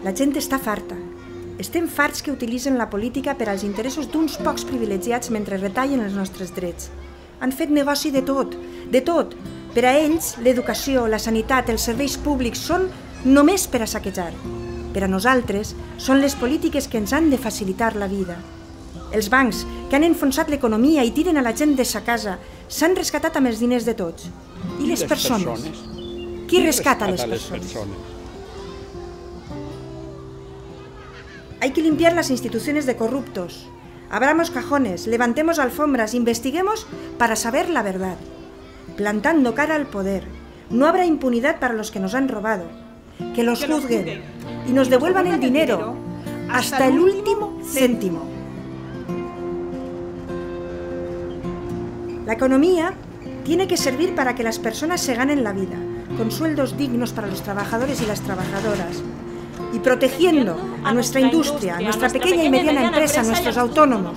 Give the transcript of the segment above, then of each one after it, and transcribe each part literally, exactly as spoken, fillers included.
La gent està farta. Estem farts que utilitzen la política per als interessos d'uns pocs privilegiats mentre retallen els nostres drets. Han fet negoci de tot, de tot. Per a ells, l'educació, la sanitat, els serveis públics són només per a saquejar. Per a nosaltres, són les polítiques que ens han de facilitar la vida. Els bancs, que han enfonsat l'economia i tiren a la gent de sa casa, s'han rescatat amb els diners de tots. I les persones? Qui rescata les persones? Hay que limpiar las instituciones de corruptos. Abramos cajones, levantemos alfombras, investiguemos para saber la verdad. Plantando cara al poder. No habrá impunidad para los que nos han robado. Que los juzguen y nos devuelvan el dinero hasta el último céntimo. La economía tiene que servir para que las personas se ganen la vida, con sueldos dignos para los trabajadores y las trabajadoras, y protegiendo a nuestra industria, a nuestra pequeña y mediana empresa, a nuestros autónomos.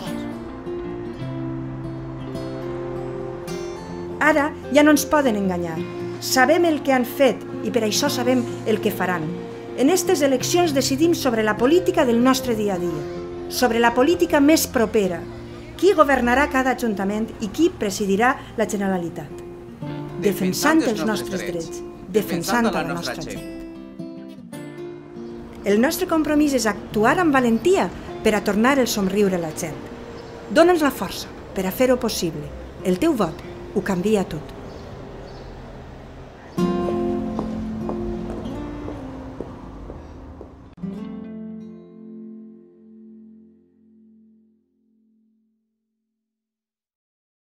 Ara ja no ens poden enganyar. Sabem el que han fet i per això sabem el que faran. En aquestes eleccions decidim sobre la política del nostre dia a dia, sobre la política més propera, qui governarà cada ajuntament i qui presidirà la Generalitat, defensant els nostres drets, defensant la nostra gent. El nostre compromís és actuar amb valentia per a tornar el somriure a la gent. Dóna'ns la força per a fer-ho possible. El teu vot ho canvia tot.